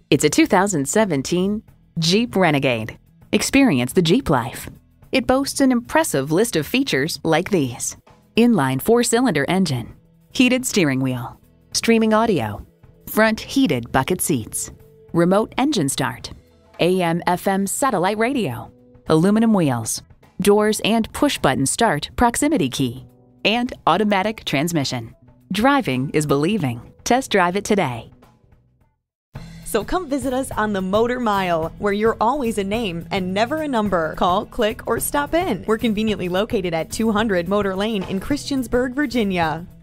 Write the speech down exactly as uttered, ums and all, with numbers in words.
It's a two thousand seventeen Jeep Renegade. Experience the Jeep life. It boasts an impressive list of features like these: inline four-cylinder engine, heated steering wheel, streaming audio, front heated bucket seats, remote engine start, A M F M satellite radio, aluminum wheels, doors and push-button start proximity key, and automatic transmission. Driving is believing. Test drive it today. So come visit us on the Motor Mile, where you're always a name and never a number. Call, click, or stop in. We're conveniently located at two hundred Motor Lane in Christiansburg, Virginia.